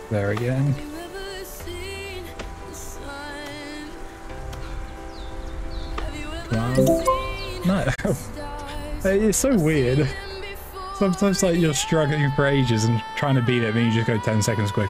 there again. Come on. No. It's so weird. Sometimes like you're struggling for ages and trying to beat it, and then you just go 10 seconds quick.